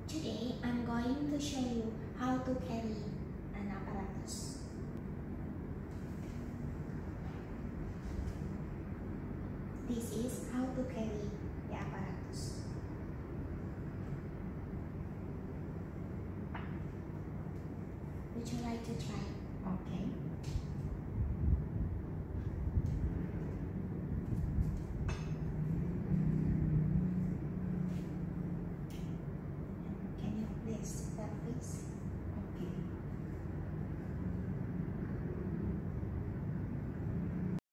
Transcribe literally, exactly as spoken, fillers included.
Today, I'm going to show you how to carry an apparatus. This is how to carry the apparatus. Would you like to try? Okay.